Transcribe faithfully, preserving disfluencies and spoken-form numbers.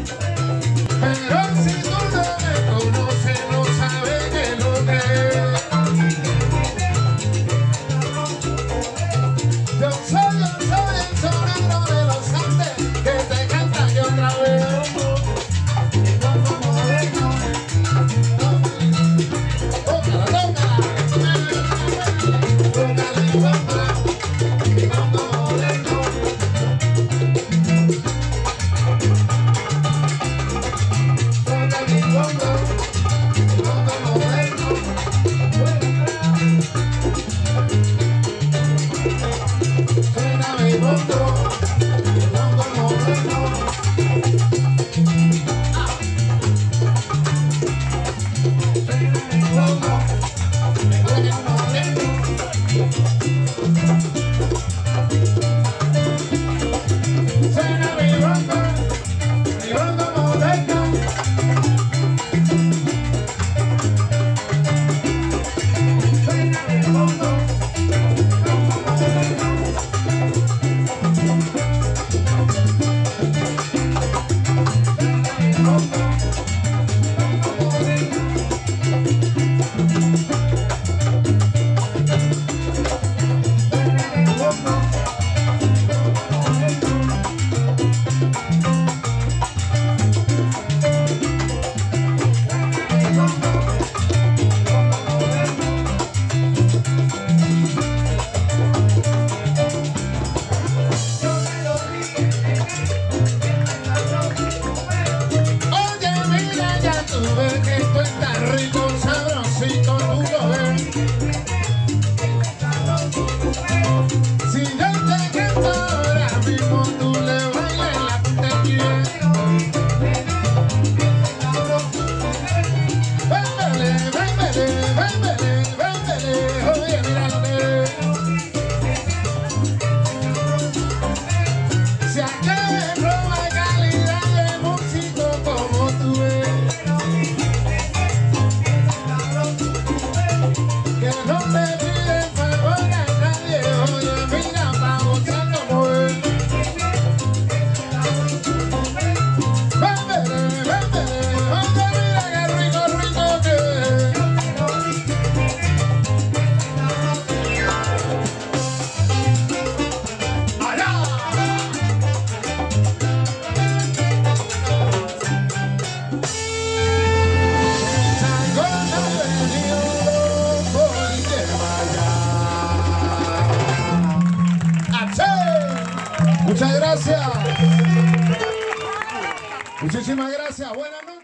Pero si tú no me conoces, no sabes qué es lo que es. Yo soy, yo soy el sonero de los Andes que te canta y otra vez. Muchas gracias. Muchísimas gracias. Buenas noches.